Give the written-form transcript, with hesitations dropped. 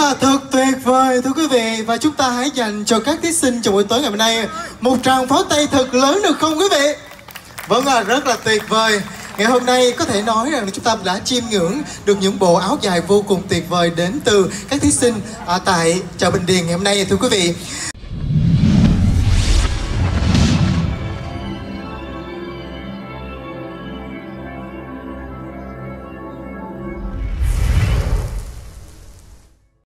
thật tuyệt vời thưa quý vị. Và chúng ta hãy dành cho các thí sinh trong buổi tối ngày hôm nay một tràng pháo tay thật lớn được không quý vị? Vâng rất là tuyệt vời. Ngày hôm nay có thể nói rằng chúng ta đã chiêm ngưỡng được những bộ áo dài vô cùng tuyệt vời đến từ các thí sinh tại chợ Bình Điền ngày hôm nay thưa quý vị.